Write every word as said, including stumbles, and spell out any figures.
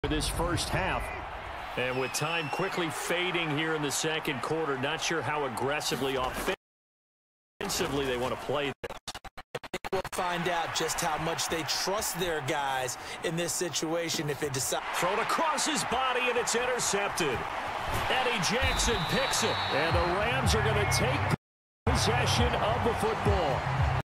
This first half. And with time quickly fading here in the second quarter, not sure how aggressively offensively they want to play this. I think we'll find out just how much they trust their guys in this situation if they decide. Thrown across his body, and it's intercepted. Eddie Jackson picks it, and the Rams are going to take possession of the football.